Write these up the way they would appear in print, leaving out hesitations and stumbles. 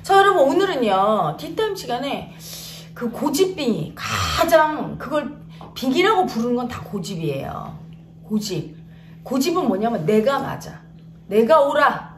자, 여러분, 오늘은요, 뒷타임 시간에 그 고집빙이 가장 그걸 빙이라고 부르는 건 다 고집이에요. 고집. 고집은 뭐냐면 내가 맞아. 내가 옳아.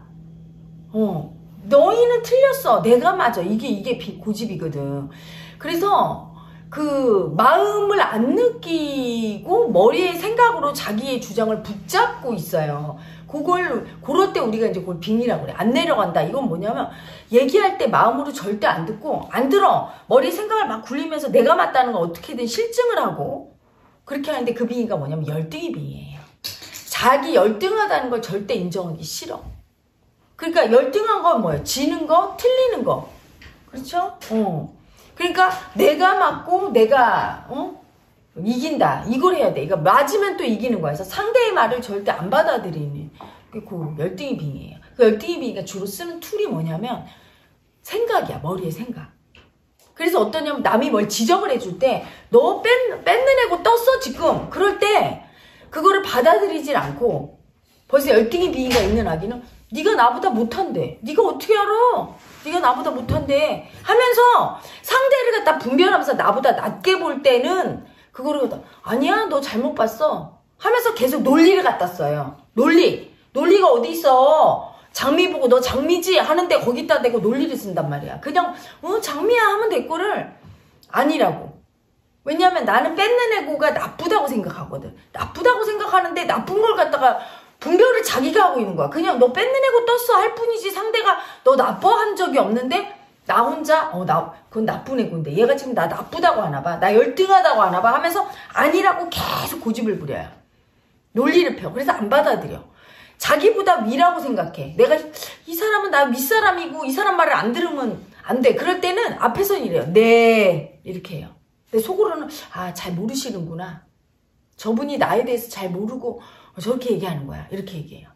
너희는 틀렸어. 내가 맞아. 이게 고집이거든. 그래서 그 마음을 안 느끼고 머리의 생각으로 자기의 주장을 붙잡고 있어요. 그럴 때 우리가 이제 그걸 빙이라고 그래. 안 내려간다. 이건 뭐냐면 얘기할 때 마음으로 절대 안 듣고 안 들어. 머리 생각을 막 굴리면서 내가 맞다는 걸 어떻게든 실증을 하고 그렇게 하는데 그 빙의가 뭐냐면 열등의 빙의예요. 자기 열등하다는 걸 절대 인정하기 싫어. 그러니까 열등한 건 뭐예요? 지는 거, 틀리는 거. 그렇죠? 그러니까 내가 맞고 내가 이긴다. 이걸 해야 돼. 이거 맞으면 또 이기는 거야. 그래서 상대의 말을 절대 안 받아들이는 그 열등의 빙의예요. 그 열등의 빙의가 주로 쓰는 툴이 뭐냐면 생각이야. 머리의 생각. 그래서 어떠냐면 남이 뭘 지적을 해줄 때 너 뺏는 애고 떴어 지금. 그럴 때 그거를 받아들이질 않고 벌써 열등의 빙의가 있는 아기는 네가 나보다 못한대. 네가 어떻게 알아? 네가 나보다 못한대. 하면서 상대를 갖다 분별하면서 나보다 낮게 볼 때는 그거를 갖다 아니야 너 잘못 봤어 하면서 계속 논리를 갖다 써요. 논리가 어디 있어. 장미 보고 너 장미지 하는데 거기다 대고 논리를 쓴단 말이야. 그냥 장미야 하면 될 거를 아니라고. 왜냐하면 나는 뺏는 애고가 나쁘다고 생각하거든. 나쁘다고 생각하는데 나쁜 걸 갖다가 분별을 자기가 하고 있는 거야. 그냥 너 뺏는 애고 떴어 할 뿐이지 상대가 너 나빠한 적이 없는데 나 혼자 그건 나쁜 애고인데 얘가 지금 나 나쁘다고 하나 봐. 나 열등하다고 하나 봐 하면서 아니라고 계속 고집을 부려요. 논리를 펴. 그래서 안 받아들여. 자기보다 위라고 생각해. 내가 이 사람은 나 윗사람이고 이 사람 말을 안 들으면 안 돼. 그럴 때는 앞에서는 이래요. 네 이렇게 해요. 근데 속으로는 잘 모르시는구나. 저분이 나에 대해서 잘 모르고 저렇게 얘기하는 거야. 이렇게 얘기해요.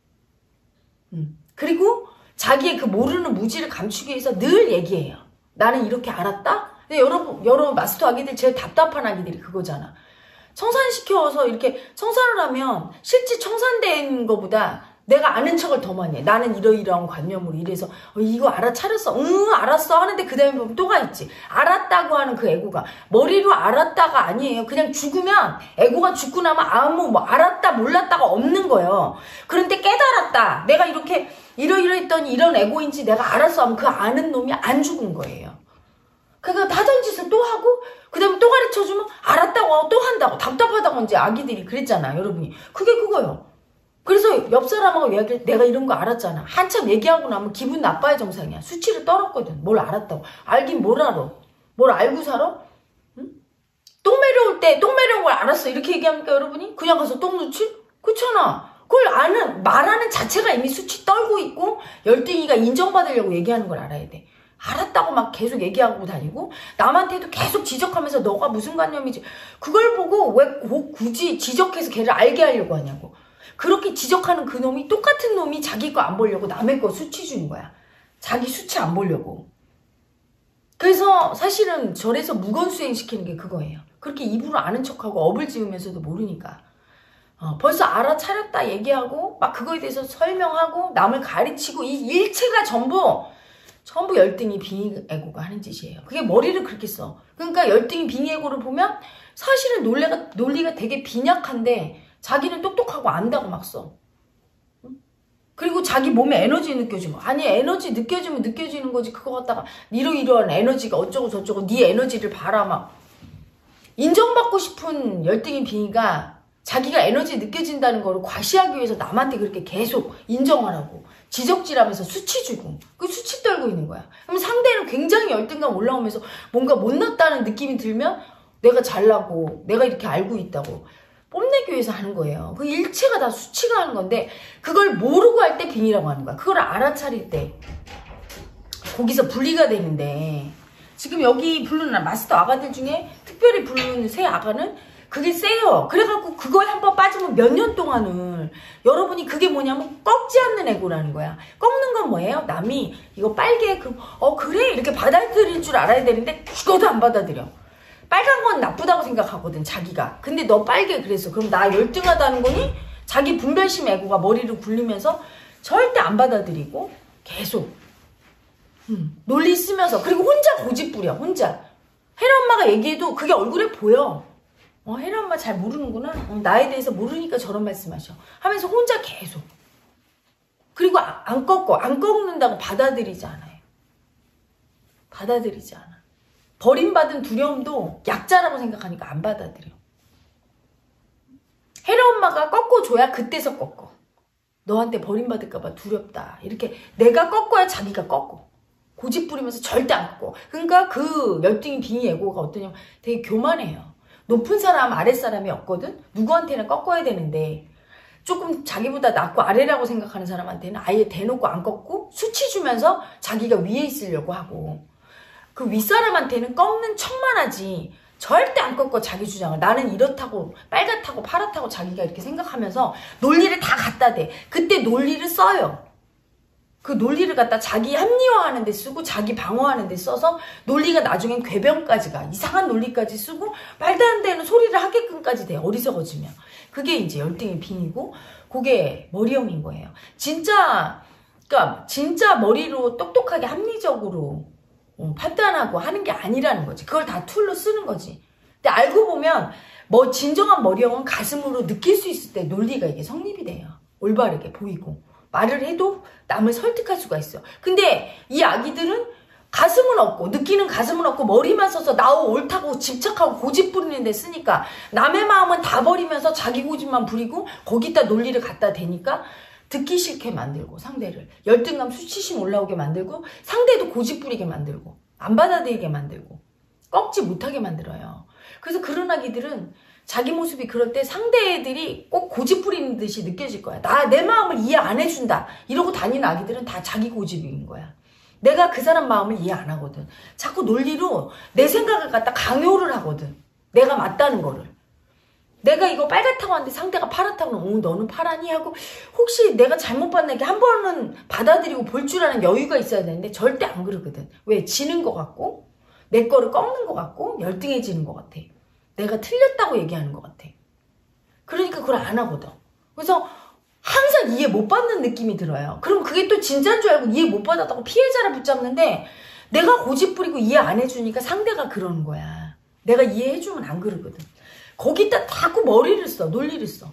그리고 자기의 그 모르는 무지를 감추기 위해서 늘 얘기해요. 나는 이렇게 알았다? 근데 여러 마스터 아기들 제일 답답한 아기들이 그거잖아. 청산시켜서 이렇게 청산을 하면 실제 청산된 거보다 내가 아는 척을 더 많이 해. 나는 이러이러한 관념으로 이래서 이거 알아차렸어. 알았어 하는데 그 다음에 보면 또가 있지. 알았다고 하는 그 애고가 머리로 알았다가 아니에요. 그냥 죽으면 애고가 죽고 나면 아무 알았다 몰랐다가 없는 거예요. 그런데 깨달았다. 내가 이렇게 이러이러했더니 이런 애고인지 내가 알았어 하면 그 아는 놈이 안 죽은 거예요. 그러니까 하던 짓을 또 하고 그 다음에 또 가르쳐주면 알았다고 또 한다고. 답답하다고 이제 아기들이 그랬잖아 여러분이. 그게 그거예요. 그래서 옆 사람하고 얘기할 때 내가 이런 거 알았잖아. 한참 얘기하고 나면 기분 나빠야 정상이야. 수치를 떨었거든. 뭘 알았다고. 알긴 뭘 알아. 뭘 알고 살아? 응? 똥 매려올 때 똥 매려운 걸 알았어. 이렇게 얘기합니까 여러분이? 그냥 가서 똥 넣지? 그렇잖아. 그걸 말하는 자체가 이미 수치 떨고 있고 열등이가 인정받으려고 얘기하는 걸 알아야 돼. 알았다고 막 계속 얘기하고 다니고 남한테도 계속 지적하면서 너가 무슨 관념이지. 그걸 보고 왜 굳이 지적해서 걔를 알게 하려고 하냐고. 그렇게 지적하는 그 놈이 똑같은 놈이 자기 거 안 보려고 남의 거 수치 주는 거야. 자기 수치 안 보려고. 그래서 사실은 절에서 무건수행 시키는 게 그거예요. 그렇게 입으로 아는 척하고 업을 지으면서도 모르니까. 벌써 알아차렸다 얘기하고 막 그거에 대해서 설명하고 남을 가르치고 이 일체가 전부 열등이 빙의애고가 하는 짓이에요. 그게 머리를 그렇게 써. 그러니까 열등이 빙의애고를 보면 사실은 논리가 되게 빈약한데 자기는 똑똑하고 안다고 막 써. 그리고 자기 몸에 에너지 느껴지면 아니 에너지 느껴지면 느껴지는 거지. 그거 갖다가 이러이러한 에너지가 어쩌고 저쩌고 네 에너지를 봐라 막. 인정받고 싶은 열등인 빙의가 자기가 에너지 느껴진다는 거를 과시하기 위해서 남한테 그렇게 계속 인정하라고 지적질하면서 수치 주고 그 수치 떨고 있는 거야. 그럼 상대는 굉장히 열등감 올라오면서 뭔가 못났다는 느낌이 들면 내가 잘나고 내가 이렇게 알고 있다고 뽐내기 위해서 하는 거예요. 그 일체가 다 수치가 하는 건데 그걸 모르고 할 때 빙의라고 하는 거야. 그걸 알아차릴 때 거기서 분리가 되는데 지금 여기 부르는 마스터 아가들 중에 특별히 부르는 새 아가는 그게 세요. 그래갖고 그거에 한번 빠지면 몇 년 동안은 여러분이 그게 뭐냐면 꺾지 않는 애고라는 거야. 꺾는 건 뭐예요? 남이 이거 빨개 그래 이렇게 받아들일 줄 알아야 되는데 죽어도 안 받아들여. 빨간 건 나쁘다고 생각하거든 자기가. 근데 너 빨개 그래서 그럼 나 열등하다는 거니? 자기 분별심 애고가 머리를 굴리면서 절대 안 받아들이고 계속 논리 쓰면서. 그리고 혼자 고집 부려. 혼자. 혜라 엄마가 얘기해도 그게 얼굴에 보여. 혜라 엄마 잘 모르는구나. 나에 대해서 모르니까 저런 말씀하셔. 하면서 혼자 계속. 그리고 안 꺾어. 안 꺾는다고 받아들이지 않아요. 받아들이지 않아. 버림받은 두려움도 약자라고 생각하니까 안 받아들여. 혜라 엄마가 꺾어줘야 그때서 꺾어. 너한테 버림받을까봐 두렵다. 이렇게 내가 꺾어야 자기가 꺾어. 고집 부리면서 절대 안 꺾어. 그러니까 그 열등이 빙의 예고가 어떠냐면 되게 교만해요. 높은 사람 아랫사람이 없거든. 누구한테는 꺾어야 되는데 조금 자기보다 낮고 아래라고 생각하는 사람한테는 아예 대놓고 안 꺾고 수치 주면서 자기가 위에 있으려고 하고, 그 윗사람한테는 꺾는 척만 하지 절대 안 꺾어. 자기 주장을 나는 이렇다고 빨갛다고 파랗다고 자기가 이렇게 생각하면서 논리를 다 갖다 대. 그때 논리를 써요. 그 논리를 갖다 자기 합리화하는 데 쓰고 자기 방어하는 데 써서 논리가 나중엔 궤변까지 가. 이상한 논리까지 쓰고 말도 안 되는 소리를 하게끔까지 돼. 어리석어지면. 그게 이제 열등의 빙이고, 그게 머리형인 거예요. 그러니까 진짜 머리로 똑똑하게 합리적으로 판단하고 하는 게 아니라는 거지. 그걸 다 툴로 쓰는 거지. 근데 알고 보면 진정한 머리형은 가슴으로 느낄 수 있을 때 논리가 이게 성립이 돼요. 올바르게 보이고 말을 해도 남을 설득할 수가 있어. 근데 이 아기들은 가슴은 없고 느끼는 가슴은 없고 머리만 써서 나 옳다고 집착하고 고집 부리는 데 쓰니까 남의 마음은 다 버리면서 자기 고집만 부리고 거기다 논리를 갖다 대니까 듣기 싫게 만들고, 상대를 열등감 수치심 올라오게 만들고, 상대도 고집 부리게 만들고, 안 받아들이게 만들고, 꺾지 못하게 만들어요. 그래서 그런 아기들은 자기 모습이 그럴 때 상대들이 꼭 고집 부리는 듯이 느껴질 거야. 내 마음을 이해 안 해준다 이러고 다니는 아기들은 다 자기 고집인 거야. 내가 그 사람 마음을 이해 안 하거든. 자꾸 논리로 내 생각을 갖다 강요를 하거든. 내가 맞다는 거를. 내가 이거 빨갛다고 하는데 상대가 파랗다고 하면 너는 파라니? 하고 혹시 내가 잘못 봤나 이렇게 한 번은 받아들이고 볼 줄 아는 여유가 있어야 되는데 절대 안 그러거든. 왜? 지는 것 같고 내 거를 꺾는 것 같고 열등해지는 것 같아. 내가 틀렸다고 얘기하는 것 같아. 그러니까 그걸 안 하거든. 그래서 항상 이해 못 받는 느낌이 들어요. 그럼 그게 또 진짜인 줄 알고 이해 못 받았다고 피해자를 붙잡는데, 내가 고집 부리고 이해 안 해주니까 상대가 그러는 거야. 내가 이해해주면 안 그러거든. 거기다 자꾸 머리를 써. 논리를 써.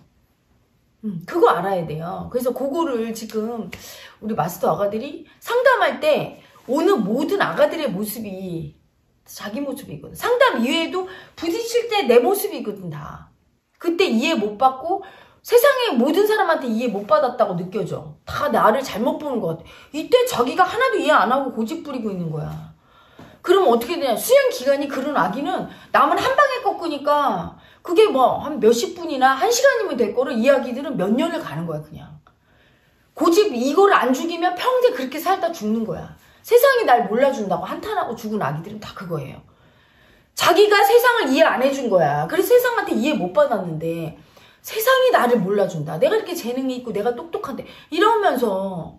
그거 알아야 돼요. 그래서 그거를 지금 우리 마스터 아가들이 상담할 때 오는 모든 아가들의 모습이 자기 모습이거든. 상담 이외에도 부딪힐 때 내 모습이거든 다. 그때 이해 못 받고 세상의 모든 사람한테 이해 못 받았다고 느껴져. 다 나를 잘못 보는 것 같아. 이때 자기가 하나도 이해 안 하고 고집 부리고 있는 거야. 그럼 어떻게 되냐. 수행 기간이 그런 아기는 남은 한 방에 꺾으니까 그게 한 몇십 분이나 한 시간이면 될 거를 이 아기들은 몇 년을 가는 거야 그냥. 고집 이거를 안 죽이면 평생 그렇게 살다 죽는 거야. 세상이 날 몰라준다고 한탄하고 죽은 아기들은 다 그거예요. 자기가 세상을 이해 안 해준 거야. 그래서 세상한테 이해 못 받았는데 세상이 나를 몰라준다. 내가 이렇게 재능이 있고 내가 똑똑한데 이러면서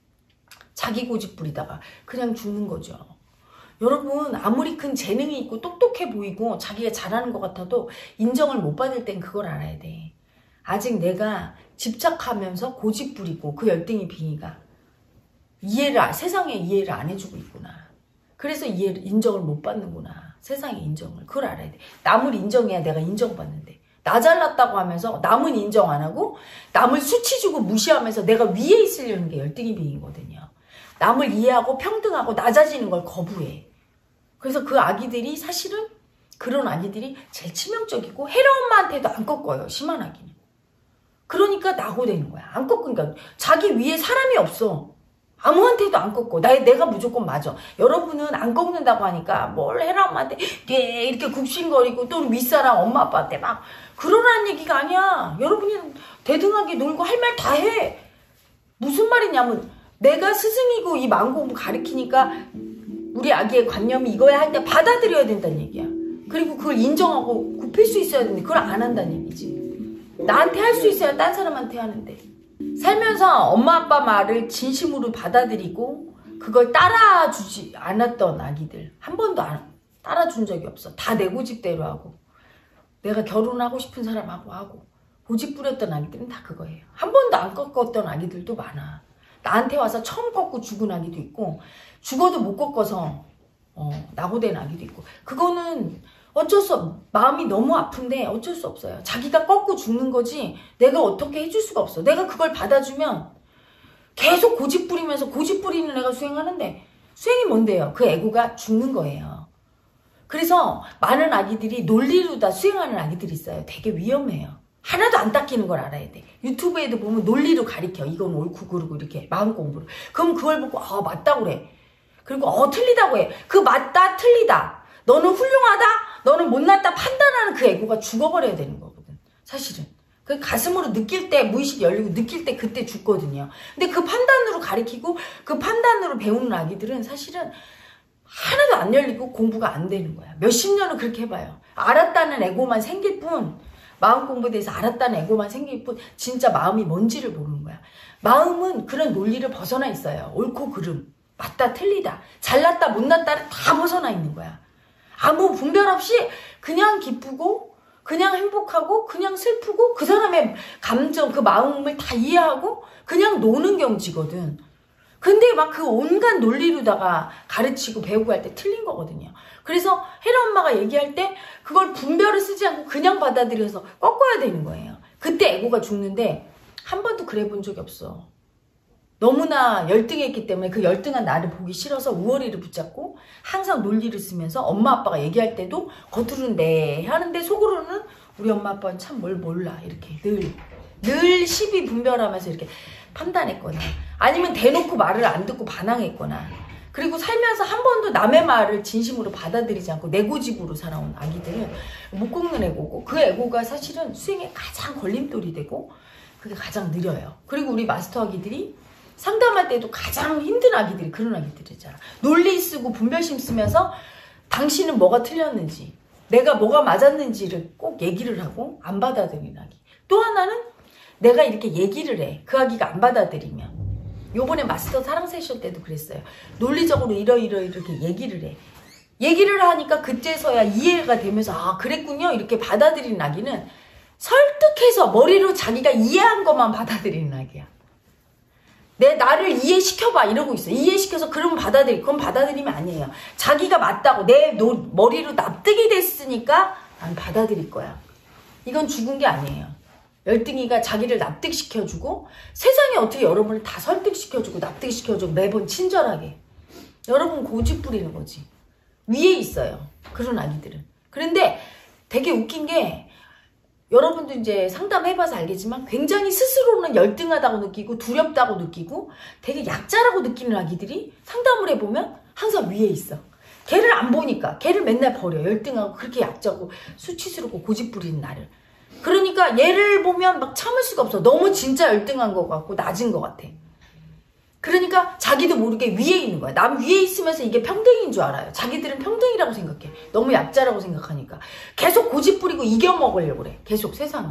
자기 고집 부리다가 그냥 죽는 거죠. 여러분 아무리 큰 재능이 있고 똑똑해 보이고 자기가 잘하는 것 같아도 인정을 못 받을 땐 그걸 알아야 돼. 아직 내가 집착하면서 고집 부리고 그 열등이 빙의가 세상에 이해를 안 해주고 있구나. 그래서 인정을 못 받는구나. 세상의 인정을. 그걸 알아야 돼. 남을 인정해야 내가 인정받는데. 나 잘났다고 하면서 남은 인정 안 하고 남을 수치 주고 무시하면서 내가 위에 있으려는 게 열등이 빙이거든요. 남을 이해하고 평등하고 낮아지는 걸 거부해. 그래서 그 아기들이 사실은 그런 아기들이 제일 치명적이고 혜라 엄마한테도 안 꺾어요. 심한 아기는. 그러니까 낙오되는 거야. 안 꺾으니까 자기 위에 사람이 없어. 아무한테도 안 꺾고 내가 무조건 맞아. 여러분은 안 꺾는다고 하니까 뭘 혜라 엄마한테 이렇게 굽신거리고 또 윗사람 엄마 아빠한테 막 그러라는 얘기가 아니야. 여러분이 대등하게 놀고 할 말 다 해. 무슨 말이냐면 내가 스승이고 이 망고 가르치니까 우리 아기의 관념이 이거야 할 때 받아들여야 된다는 얘기야. 그리고 그걸 인정하고 굽힐 수 있어야 되는데 그걸 안 한다는 얘기지. 나한테 할 수 있어야 딴 사람한테 하는데. 살면서 엄마 아빠 말을 진심으로 받아들이고 그걸 따라주지 않았던 아기들 한 번도 따라준 적이 없어. 다 내 고집대로 하고 내가 결혼하고 싶은 사람하고 하고 고집 부렸던 아기들은 다 그거예요. 한 번도 안 꺾었던 아기들도 많아. 나한테 와서 처음 꺾고 죽은 아기도 있고 죽어도 못 꺾어서 낙오된 아기도 있고. 그거는 어쩔 수 마음이 너무 아픈데 어쩔 수 없어요. 자기가 꺾고 죽는 거지 내가 어떻게 해줄 수가 없어. 내가 그걸 받아주면 계속 고집 부리면서 고집 부리는 애가 수행하는데 수행이 뭔데요? 그 에고가 죽는 거예요. 그래서 많은 아기들이 논리로 다 수행하는 아기들이 있어요. 되게 위험해요. 하나도 안 닦이는 걸 알아야 돼. 유튜브에도 보면 논리로 가리켜. 이건 옳고 그르고 이렇게 마음 공부를. 그럼 그걸 보고 맞다고 그래. 그리고 틀리다고 해. 그 맞다 틀리다. 너는 훌륭하다. 너는 못났다 판단하는 그 에고가 죽어버려야 되는 거거든. 사실은. 그 가슴으로 느낄 때 무의식 열리고 느낄 때 그때 죽거든요. 근데 그 판단으로 가리키고 그 판단으로 배우는 아기들은 사실은 하나도 안 열리고 공부가 안 되는 거야. 몇십 년을 그렇게 해봐요. 알았다는 에고만 생길 뿐, 마음 공부에 대해서 알았다는 에고만 생길 뿐 진짜 마음이 뭔지를 모르는 거야. 마음은 그런 논리를 벗어나 있어요. 옳고 그름, 맞다 틀리다, 잘났다 못났다를 다 벗어나 있는 거야. 아무 분별 없이 그냥 기쁘고 그냥 행복하고 그냥 슬프고 그 사람의 감정, 그 마음을 다 이해하고 그냥 노는 경지거든. 근데 막 그 온갖 논리로다가 가르치고 배우고 할 때 틀린 거거든요. 그래서 혜라 엄마가 얘기할 때 그걸 분별을 쓰지 않고 그냥 받아들여서 꺾어야 되는 거예요. 그때 에고가 죽는데 한 번도 그래 본 적이 없어. 너무나 열등했기 때문에 그 열등한 나를 보기 싫어서 우월이를 붙잡고 항상 논리를 쓰면서 엄마 아빠가 얘기할 때도 겉으로는 네 하는데 속으로는 우리 엄마 아빠는 참 뭘 몰라 이렇게 늘 시비 분별하면서 이렇게 판단했거나 아니면 대놓고 말을 안 듣고 반항했거나 그리고 살면서 한 번도 남의 말을 진심으로 받아들이지 않고 내 고집으로 살아온 아기들은 못 꺾는 에고고 그 에고가 사실은 수행에 가장 걸림돌이 되고 그게 가장 느려요. 그리고 우리 마스터 아기들이 상담할 때도 가장 힘든 아기들이 그런 아기들이잖아. 논리 쓰고 분별심 쓰면서 당신은 뭐가 틀렸는지 내가 뭐가 맞았는지를 꼭 얘기를 하고 안 받아들이는 아기. 또 하나는 내가 이렇게 얘기를 해. 그 아기가 안 받아들이면. 요번에 마스터 사랑 세션 때도 그랬어요. 논리적으로 이렇게 얘기를 해. 얘기를 하니까 그때서야 이해가 되면서 그랬군요 이렇게 받아들이는 아기는 설득해서 머리로 자기가 이해한 것만 받아들이는 아기야. 나를 이해시켜봐 이러고 있어. 이해시켜서 그러면 그건 받아들이면 아니에요. 자기가 맞다고 내 머리로 납득이 됐으니까 난 받아들일 거야. 이건 죽은 게 아니에요. 열등이가 자기를 납득시켜주고 세상에 어떻게 여러분을 다 설득시켜주고 납득시켜주고 매번 친절하게. 여러분 고집 부리는 거지. 위에 있어요. 그런 아기들은. 그런데 되게 웃긴 게 여러분도 이제 상담해봐서 알겠지만 굉장히 스스로는 열등하다고 느끼고 두렵다고 느끼고 되게 약자라고 느끼는 아기들이 상담을 해보면 항상 위에 있어. 걔를 안 보니까 걔를 맨날 버려. 열등하고 그렇게 약자고 수치스럽고 고집 부리는 나를. 그러니까 얘를 보면 막 참을 수가 없어. 너무 진짜 열등한 것 같고 낮은 것 같아. 그러니까 자기도 모르게 위에 있는 거야. 남 위에 있으면서 이게 평등인 줄 알아요. 자기들은 평등이라고 생각해. 너무 약자라고 생각하니까. 계속 고집 부리고 이겨먹으려고 그래. 계속 세상을.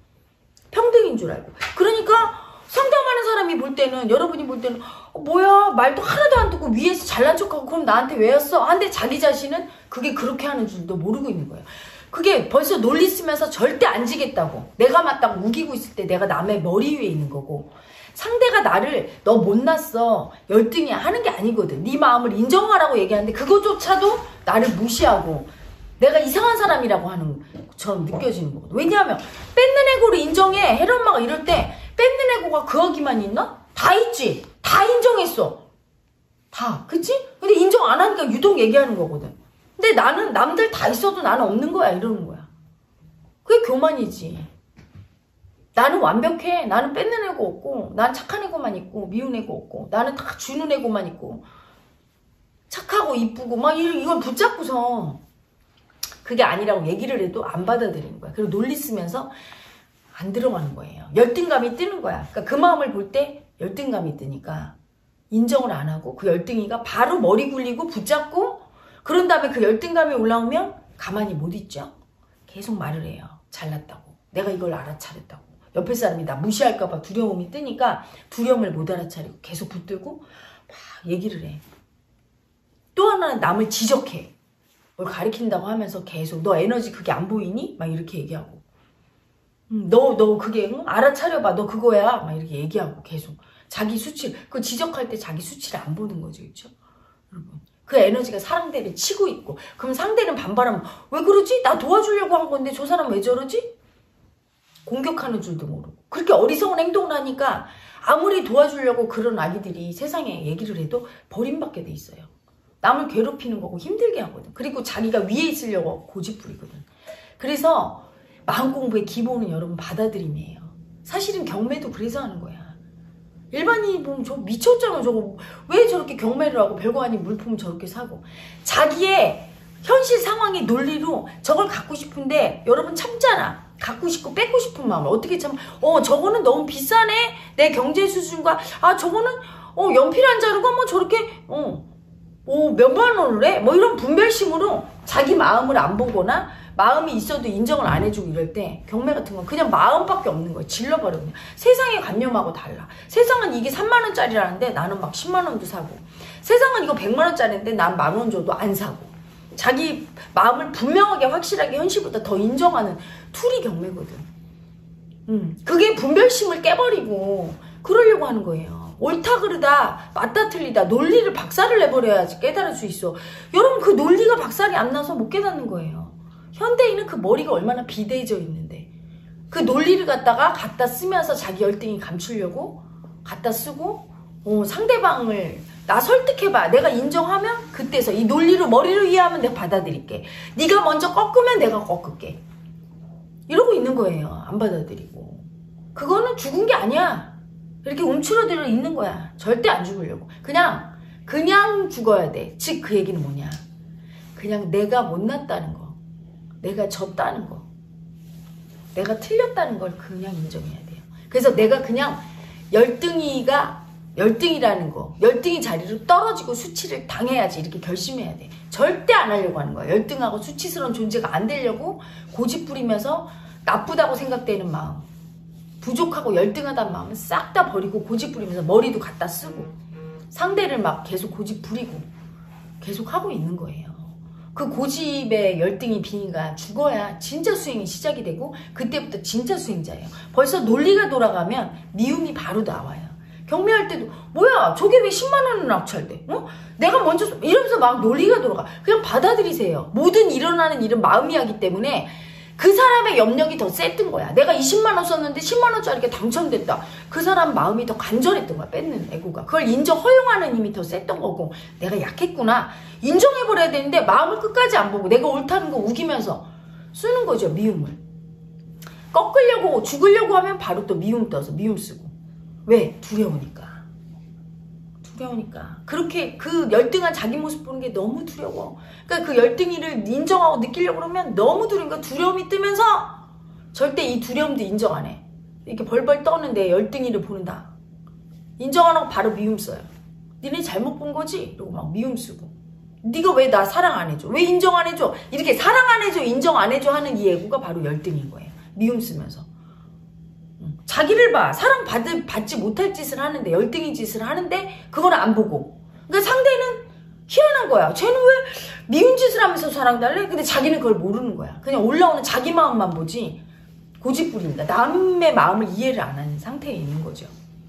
평등인 줄 알고. 그러니까 상담하는 사람이 볼 때는 여러분이 볼 때는 뭐야 말도 하나도 안 듣고 위에서 잘난 척하고 그럼 나한테 왜 왔어? 근데 자기 자신은 그게 그렇게 하는 줄도 모르고 있는 거예요. 그게 벌써 논리 쓰면서 절대 안 지겠다고 내가 맞다고 우기고 있을 때 내가 남의 머리 위에 있는 거고 상대가 나를 너 못났어 열등이야 하는 게 아니거든. 네 마음을 인정하라고 얘기하는데 그거조차도 나를 무시하고 내가 이상한 사람이라고 하는 것처럼 느껴지는 거거든. 왜냐하면 뺏는 에고를 인정해. 혜라 엄마가 이럴 때 뺏는 에고가 그 아기만 있나? 다 있지. 다 인정했어. 다. 그치? 근데 인정 안 하니까 유독 얘기하는 거거든. 근데 나는 남들 다 있어도 나는 없는 거야 이러는 거야. 그게 교만이지. 나는 완벽해. 나는 뺏는 애고 없고 난 착한 애고만 있고 미운 애고 없고 나는 다 주는 애고만 있고 착하고 이쁘고 막 이걸 붙잡고서 그게 아니라고 얘기를 해도 안 받아들이는 거야. 그리고 논리 쓰면서 안 들어가는 거예요. 열등감이 뜨는 거야. 그러니까 그 마음을 볼 때 열등감이 뜨니까 인정을 안 하고 그 열등이가 바로 머리 굴리고 붙잡고 그런 다음에 그 열등감이 올라오면 가만히 못 있죠. 계속 말을 해요. 잘났다고. 내가 이걸 알아차렸다고. 옆에 사람이 나 무시할까 봐 두려움이 뜨니까 두려움을 못 알아차리고 계속 붙들고 막 얘기를 해. 또 하나는 남을 지적해. 뭘 가리킨다고 하면서 계속 너 에너지 그게 안 보이니? 막 이렇게 얘기하고 너 그게 알아차려봐. 너 그거야. 막 이렇게 얘기하고 계속 자기 수치 그 지적할 때 자기 수치를 안 보는 거죠. 그렇죠? 여러분. 그 에너지가 상대를 치고 있고, 그럼 상대는 반발하면 왜 그러지? 나 도와주려고 한 건데 저 사람 왜 저러지? 공격하는 줄도 모르고. 그렇게 어리석은 행동을 하니까 아무리 도와주려고 그런 아기들이 세상에 얘기를 해도 버림받게 돼 있어요. 남을 괴롭히는 거고 힘들게 하거든. 그리고 자기가 위에 있으려고 고집부리거든. 그래서 마음 공부의 기본은 여러분 받아들임이에요. 사실은 경매도 그래서 하는 거야. 일반인이 보면 저 미쳤잖아. 저거 왜 저렇게 경매를 하고 별거 아닌 물품을 저렇게 사고. 자기의 현실 상황의 논리로 저걸 갖고 싶은데 여러분 참잖아. 갖고 싶고 뺏고 싶은 마음을 어떻게 참. 저거는 너무 비싸네. 내 경제 수준과 저거는 연필 한 자루가 뭐 저렇게 몇만 원을 해? 뭐 이런 분별심으로 자기 마음을 안 보거나 마음이 있어도 인정을 안 해주고 이럴 때 경매 같은 건 그냥 마음밖에 없는 거예요. 질러버려 그냥. 세상의 관념하고 달라. 세상은 이게 3만 원짜리라는데 나는 막 10만 원도 사고, 세상은 이거 100만 원짜리인데 난 10,000원 줘도 안 사고, 자기 마음을 분명하게 확실하게 현실보다 더 인정하는 툴이 경매거든. 그게 분별심을 깨버리고 그러려고 하는 거예요. 옳다 그르다 맞다 틀리다 논리를 박살을 내버려야지 깨달을 수 있어. 여러분 그 논리가 박살이 안 나서 못 깨닫는 거예요. 현대인은 그 머리가 얼마나 비대해져 있는데 그 논리를 갖다 쓰면서 자기 열등이 감추려고 갖다 쓰고 상대방을 나 설득해봐. 내가 인정하면 그때서 이 논리로 머리로 이해하면 내가 받아들일게. 네가 먼저 꺾으면 내가 꺾을게. 이러고 있는 거예요. 안 받아들이고. 그거는 죽은 게 아니야. 이렇게 움츠러들어 있는 거야. 절대 안 죽으려고. 그냥 죽어야 돼. 즉 그 얘기는 뭐냐. 그냥 내가 못났다는 거. 내가 졌다는 거. 내가 틀렸다는 걸 그냥 인정해야 돼요. 그래서 내가 그냥 열등이라는 거. 열등이 자리로 떨어지고 수치를 당해야지 이렇게 결심해야 돼. 절대 안 하려고 하는 거야. 열등하고 수치스러운 존재가 안 되려고 고집 부리면서 나쁘다고 생각되는 마음, 부족하고 열등하다는 마음은 싹 다 버리고 고집 부리면서 머리도 갖다 쓰고 상대를 막 계속 고집 부리고 계속 하고 있는 거예요. 그 고집의 열등이 빙의가 죽어야 진짜 수행이 시작이 되고 그때부터 진짜 수행자예요. 벌써 논리가 돌아가면 미움이 바로 나와요. 경매할 때도 뭐야 저게 왜 10만 원을 낙찰돼? 내가 먼저 이러면서 막 논리가 돌아가. 그냥 받아들이세요. 모든 일어나는 일은 마음이 하기 때문에 그 사람의 염력이 더 셌던 거야. 내가 20만 원 썼는데 10만 원짜리가 당첨됐다. 그 사람 마음이 더 간절했던 거야. 뺏는 애고가. 그걸 허용하는 힘이 더 셌던 거고 내가 약했구나. 인정해버려야 되는데 마음을 끝까지 안 보고 내가 옳다는 거 우기면서 쓰는 거죠. 미움을. 꺾으려고 죽으려고 하면 바로 또 미움 떠서 미움 쓰고. 왜? 두려우니까. 그렇게 그 열등한 자기 모습 보는 게 너무 두려워. 그러니까 그 열등이를 인정하고 느끼려고 그러면 너무 두려우니까 두려움이 뜨면서 절대 이 두려움도 인정 안 해. 이렇게 벌벌 떠는데 열등이를 보는다. 인정 안 하고 바로 미움 써요. 니네 잘못 본 거지? 이러고 막 미움 쓰고. 네가 왜 나 사랑 안 해줘? 왜 인정 안 해줘? 이렇게 사랑 안 해줘, 인정 안 해줘 하는 이 애구가 바로 열등인 거예요. 미움 쓰면서. 자기를 봐. 사랑 받지 못할 짓을 하는데, 열등인 짓을 하는데 그걸 안 보고. 그러니까 상대는 희한한 거야. 쟤는 왜 미운 짓을 하면서 사랑달래? 근데 자기는 그걸 모르는 거야. 그냥 올라오는 자기 마음만 보지 고집 부린다. 남의 마음을 이해를 안 하는 상태에 있는 거죠.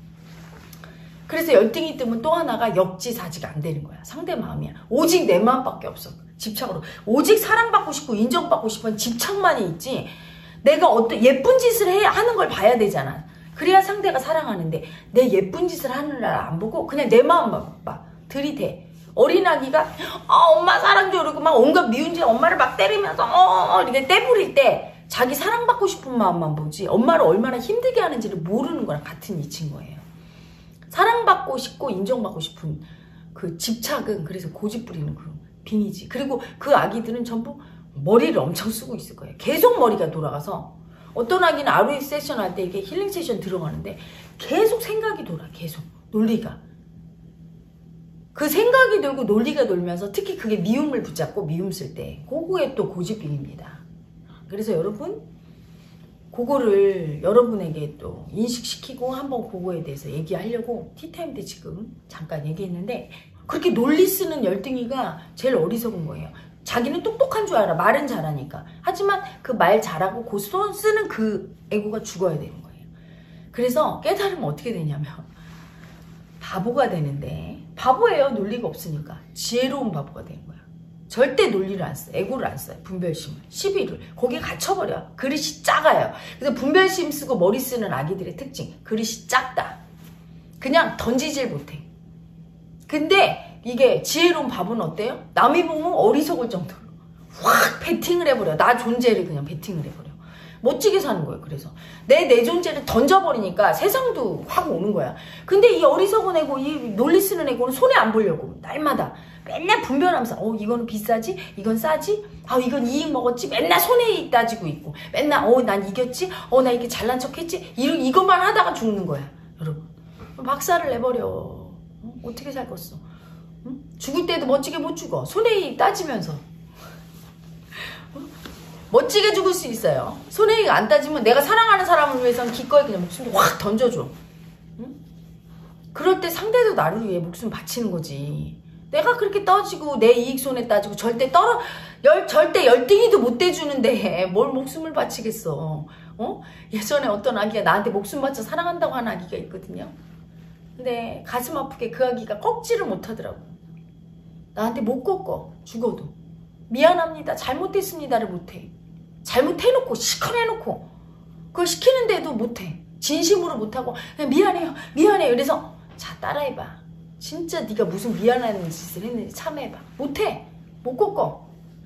그래서 열등이 뜨면 또 하나가 역지사지가 안 되는 거야. 상대 마음이야. 오직 내 마음밖에 없어. 집착으로. 오직 사랑받고 싶고 인정받고 싶은 집착만이 있지. 내가 어떤 예쁜 짓을 하는 걸 봐야 되잖아. 그래야 상대가 사랑하는데 내 예쁜 짓을 하는 날 안 보고 그냥 내 마음만 봐. 들이대. 어린아기가 엄마 사랑 줘 이러고 막 온갖 미운 짓 엄마를 막 때리면서 이렇게 떼부릴 때 자기 사랑받고 싶은 마음만 보지 엄마를 얼마나 힘들게 하는지를 모르는 거랑 같은 이치인 거예요. 사랑받고 싶고 인정받고 싶은 그 집착은 그래서 고집 부리는 그 빙이지. 그리고 그 아기들은 전부 머리를 엄청 쓰고 있을 거예요. 계속 머리가 돌아가서 어떤 아기는 하루에 세션 할 때 이게 힐링 세션 들어가는데 계속 생각이 돌아. 계속 논리가. 그 생각이 돌고 논리가 돌면서 특히 그게 미움을 붙잡고 미움 쓸 때 그거에 또 고집빙입니다. 그래서 여러분 그거를 여러분에게 또 인식시키고 한번 그거에 대해서 얘기하려고 티타임 때 지금 잠깐 얘기했는데 그렇게 논리 쓰는 열등이가 제일 어리석은 거예요. 자기는 똑똑한 줄 알아. 말은 잘하니까. 하지만 그 말 잘하고 그 손 쓰는 그 애고가 죽어야 되는 거예요. 그래서 깨달으면 어떻게 되냐면 바보가 되는데 바보예요. 논리가 없으니까. 지혜로운 바보가 되는 거야. 절대 논리를 안 써. 에고를 안 써요. 분별심을. 시비를. 거기에 갇혀버려. 그릇이 작아요. 그래서 분별심 쓰고 머리 쓰는 아기들의 특징. 그릇이 작다. 그냥 던지질 못해. 근데 이게 지혜로운 바보는 어때요? 남이 보면 어리석을 정도로 확 베팅을 해버려. 나 존재를 그냥 베팅을 해버려. 멋지게 사는 거예요. 그래서 내 존재를 던져버리니까 세상도 확 오는 거야. 근데 이 어리석은 애고 이 논리 쓰는 애고는 손해 안 보려고 날마다 맨날 분별하면서 이거는 비싸지? 이건 싸지? 이건 이익 먹었지? 맨날 손해이익 따지고 있고 맨날 난 이겼지? 나 이렇게 잘난 척했지? 이것만 하다가 죽는 거야. 여러분 박살을 내버려. 어떻게 살겠어? 응? 죽을 때도 멋지게 못 죽어. 손해이익 따지면서 멋지게 죽을 수 있어요. 손해이익 안 따지면 내가 사랑하는 사람을 위해서는 기꺼이 그냥 목숨을 확 던져줘. 응? 그럴 때 상대도 나를 위해 목숨 바치는 거지. 내가 그렇게 떠지고 내 이익 손해 따지고 절대 열등이도 못 대주는데 뭘 목숨을 바치겠어. 예전에 어떤 아기가 나한테 목숨 바쳐 사랑한다고 하는 아기가 있거든요. 근데 가슴 아프게 그 아기가 꺾지를 못하더라고. 나한테 못 꺾어. 죽어도. 미안합니다. 잘못했습니다를 못해. 잘못해놓고 시커매놓고 그걸 시키는데도 못해. 진심으로 못하고 그냥 미안해요. 그래서 자 따라해봐. 진짜 네가 무슨 미안한 짓을 했는지 참해봐. 못해. 못 꺾어.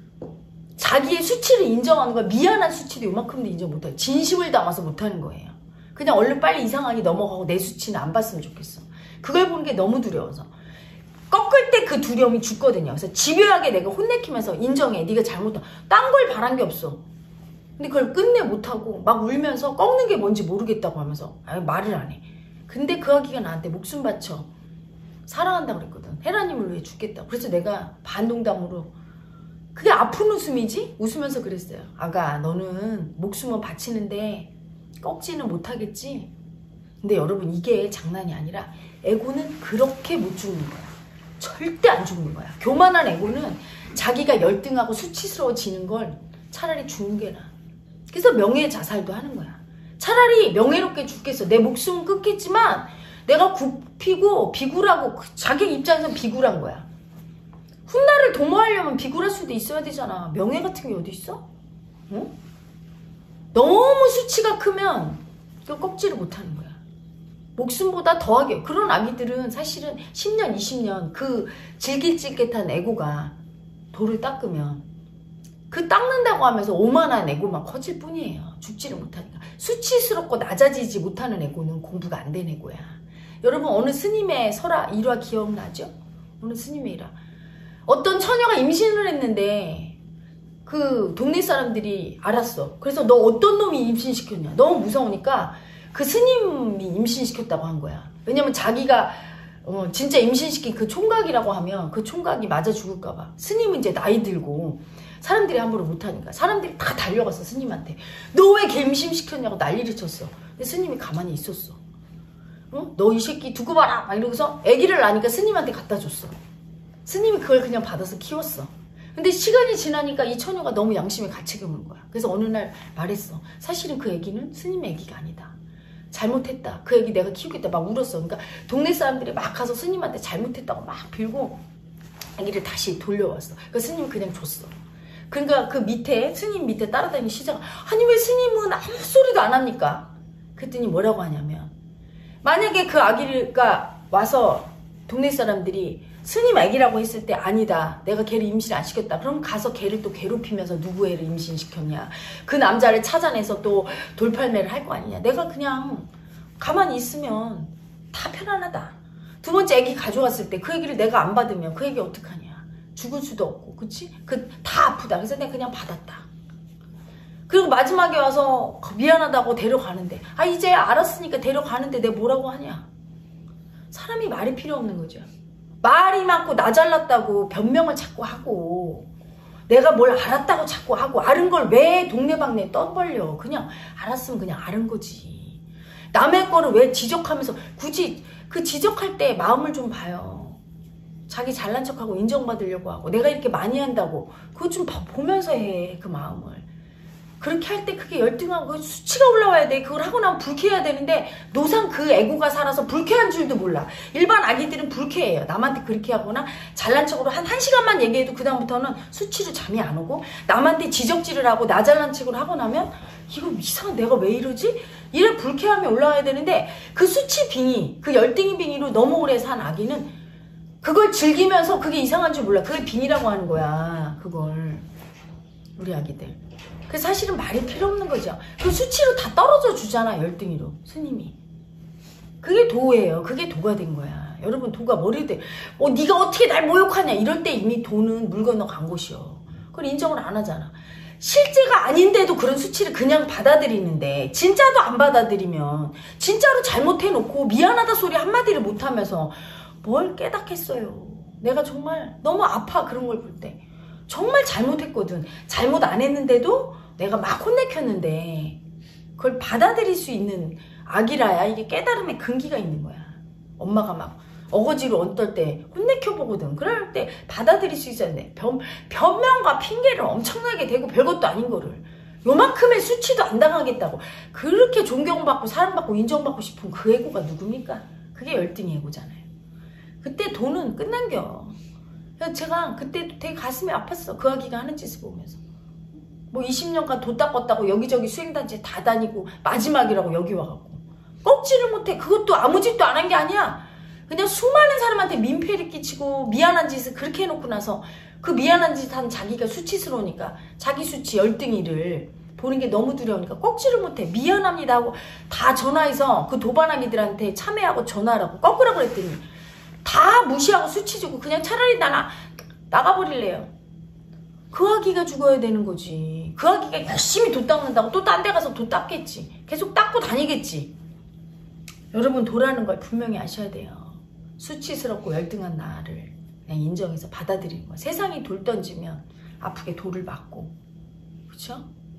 자기의 수치를 인정하는 거야. 미안한 수치도 요만큼도 인정 못해. 진심을 담아서 못하는 거예요. 그냥 얼른 빨리 이상하게 넘어가고 내 수치는 안 봤으면 좋겠어. 그걸 보는 게 너무 두려워서. 꺾을 때 그 두려움이 죽거든요. 그래서 집요하게 내가 혼내키면서 인정해. 네가 잘못한. 딴 걸 바란 게 없어. 근데 그걸 끝내 못하고 막 울면서 꺾는 게 뭔지 모르겠다고 하면서 말을 안 해. 근데 그 아기가 나한테 목숨 바쳐 사랑한다고 그랬거든. 헤라님을 위해 죽겠다고. 그래서 내가 반동담으로 그게 아픈 웃음이지? 웃으면서 그랬어요. 아가 너는 목숨은 바치는데 꺾지는 못하겠지? 근데 여러분 이게 장난이 아니라 에고는 그렇게 못 죽는 거야. 절대 안 죽는 거야. 교만한 에고는 자기가 열등하고 수치스러워지는 걸 차라리 죽는 게 나아. 그래서 명예자살도 하는 거야. 차라리 명예롭게 죽겠어. 내 목숨은 끊겠지만 내가 굽히고 비굴하고 자기 입장에서는 비굴한 거야. 훗날을 도모하려면 비굴할 수도 있어야 되잖아. 명예 같은 게 어디 있어? 응? 너무 수치가 크면 그 꺾지를 못하는 거야. 목숨보다 더하게. 그런 아기들은 사실은 10년, 20년 그 질깃질깃한 에고가 돌을 닦으면 그 닦는다고 하면서 오만한 에고만 커질 뿐이에요. 죽지를 못하니까. 수치스럽고 낮아지지 못하는 에고는 공부가 안 된 에고야. 여러분 어느 스님의 설화 일화 기억나죠? 어느 스님의 일화. 어떤 처녀가 임신을 했는데 그 동네 사람들이 알았어. 그래서 너 어떤 놈이 임신시켰냐. 너무 무서우니까 그 스님이 임신시켰다고 한 거야. 왜냐면 자기가 진짜 임신시킨 그 총각이라고 하면 그 총각이 맞아 죽을까 봐. 스님은 이제 나이 들고 사람들이 함부로 못하니까 사람들이 다 달려갔어 스님한테. 너 왜 걔 임신시켰냐고 난리를 쳤어. 근데 스님이 가만히 있었어. 너 이 새끼 두고 봐라 막 이러고서 아기를 낳으니까 스님한테 갖다 줬어. 스님이 그걸 그냥 받아서 키웠어. 근데 시간이 지나니까 이 처녀가 너무 양심에 가책이 오는 거야. 그래서 어느 날 말했어. 사실은 그 아기는 스님의 아기가 아니다. 잘못했다. 그 아기 내가 키우겠다. 막 울었어. 그러니까 동네 사람들이 막 가서 스님한테 잘못했다고 막 빌고 아기를 다시 돌려왔어. 그 스님 그냥 줬어. 그러니까 그 밑에 스님 밑에 따라다니는 시장 아니 왜 스님은 아무 소리도 안 합니까? 그랬더니 뭐라고 하냐면 만약에 그 아기가 와서 동네 사람들이 스님 아기라고 했을 때 아니다. 내가 걔를 임신 안 시켰다. 그럼 가서 걔를 또 괴롭히면서 누구 애를 임신시켰냐. 그 남자를 찾아내서 또 돌팔매를 할 거 아니냐. 내가 그냥 가만히 있으면 다 편안하다. 두 번째 아기 가져왔을 때 그 아기를 내가 안 받으면 그 아기 어떡하냐. 죽을 수도 없고 그치? 다 아프다. 그래서 내가 그냥 받았다. 그리고 마지막에 와서 미안하다고 데려가는데 이제 알았으니까 데려가는데 내가 뭐라고 하냐. 사람이 말이 필요 없는 거죠. 말이 많고 나 잘났다고 변명을 자꾸 하고 내가 뭘 알았다고 자꾸 하고 아는 걸 왜 동네방네 떠벌려. 그냥 알았으면 그냥 아는 거지. 남의 거를 왜 지적하면서 굳이 그 지적할 때 마음을 좀 봐요. 자기 잘난 척하고 인정받으려고 하고 내가 이렇게 많이 한다고 그거 좀 보면서 해. 그 마음을. 그렇게 할 때 그게 열등하고 수치가 올라와야 돼. 그걸 하고 나면 불쾌해야 되는데 노상 그 애고가 살아서 불쾌한 줄도 몰라. 일반 아기들은 불쾌해요. 남한테 그렇게 하거나 잘난 척으로 한 1시간만 얘기해도 그 다음부터는 수치로 잠이 안 오고 남한테 지적질을 하고 나 잘난 척을 하고 나면 이거 이상한 내가 왜 이러지? 이래 불쾌함이 올라와야 되는데 그 수치 빙의, 그 열등이 빙의로 너무 오래 산 아기는 그걸 즐기면서 그게 이상한 줄 몰라. 그게 빙의라고 하는 거야. 그걸. 우리 아기들. 그래서 사실은 말이 필요 없는 거죠. 그 수치로 다 떨어져 주잖아. 열등이로. 스님이. 그게 도예요. 그게 도가 된 거야. 여러분 도가 머리대. 네가 어떻게 날 모욕하냐. 이럴 때 이미 도는 물 건너 간 곳이요. 그걸 인정을 안 하잖아. 실제가 아닌데도 그런 수치를 그냥 받아들이는데 진짜도 안 받아들이면 진짜로 잘못해놓고 미안하다 소리 한마디를 못하면서 뭘 깨닫겠어요. 내가 정말 너무 아파. 그런 걸 볼 때. 정말 잘못했거든. 잘못 안 했는데도 내가 막 혼내켰는데 그걸 받아들일 수 있는 아기라야 이게 깨달음의 근기가 있는 거야. 엄마가 막 어거지로 언떨 때 혼내켜보거든. 그럴 때 받아들일 수 있었는데 변명과 핑계를 엄청나게 대고 별것도 아닌 거를 요만큼의 수치도 안 당하겠다고 그렇게 존경받고 사랑받고 인정받고 싶은 그 애고가 누굽니까? 그게 열등의 애고잖아요. 그때 돈은 끝난겨. 제가 그때 되게 가슴이 아팠어. 그 아기가 하는 짓을 보면서. 뭐 20년간 돈 닦았다고 여기저기 수행단체 다 다니고 마지막이라고 여기 와갖고 꺾지를 못해. 그것도 아무 짓도 안 한 게 아니야. 그냥 수많은 사람한테 민폐를 끼치고 미안한 짓을 그렇게 해놓고 나서 그 미안한 짓 한 자기가 수치스러우니까 자기 수치 열등이를 보는 게 너무 두려우니까 꺾지를 못해. 미안합니다 하고 다 전화해서 그 도반아기들한테 참여하고 전화하라고 꺾으라고 그랬더니 다 무시하고 수치 주고 그냥 차라리 나가버릴래요. 그 아기가 죽어야 되는 거지. 그 아기가 열심히 도 닦는다고 또 딴 데 가서 도 닦겠지. 계속 닦고 다니겠지. 여러분 도라는 걸 분명히 아셔야 돼요. 수치스럽고 열등한 나를 그냥 인정해서 받아들이는 거야. 세상이 돌 던지면 아프게 돌을 맞고 그쵸?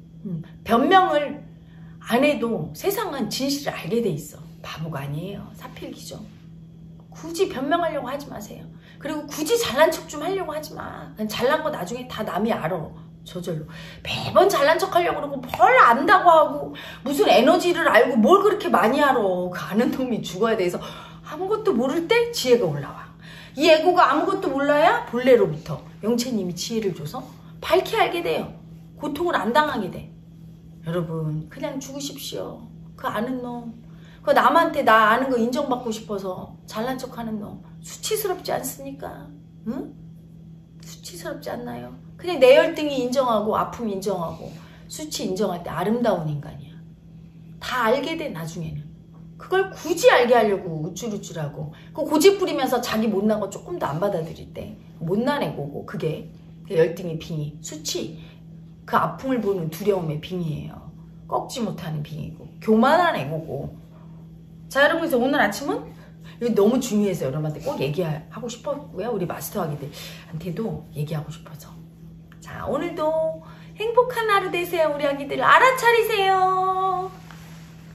변명을 안 해도 세상은 진실을 알게 돼 있어. 바보가 아니에요. 사필기죠. 굳이 변명하려고 하지 마세요. 그리고 굳이 잘난 척 좀 하려고 하지 마. 그냥 잘난 거 나중에 다 남이 알아. 저절로. 매번 잘난 척 하려고 그러고 뭘 안다고 하고 무슨 에너지를 알고 뭘 그렇게 많이 알아. 그 아는 놈이 죽어야 돼서 아무것도 모를 때 지혜가 올라와. 이 애고가 아무것도 몰라야 본래로부터 영채님이 지혜를 줘서 밝게 알게 돼요. 고통을 안 당하게 돼. 여러분 그냥 죽으십시오. 그 아는 놈. 그 남한테 나 아는 거 인정받고 싶어서 잘난 척하는 놈 수치스럽지 않습니까? 응? 수치스럽지 않나요? 그냥 내 열등이 인정하고 아픔 인정하고 수치 인정할 때 아름다운 인간이야. 다 알게 돼 나중에는. 그걸 굳이 알게 하려고 우쭐우쭐하고 그 고집 부리면서 자기 못난 거 조금 더 안 받아들일 때 못난 애고고 그게 열등의 빙의 수치 그 아픔을 보는 두려움의 빙의예요. 꺾지 못하는 빙의고 교만한 애고고. 자 여러분 그래서 오늘 아침은 이거 너무 중요해서 여러분한테 꼭 얘기하고 싶었고요. 우리 마스터 아기들한테도 얘기하고 싶어서. 자 오늘도 행복한 하루 되세요. 우리 아기들 알아차리세요.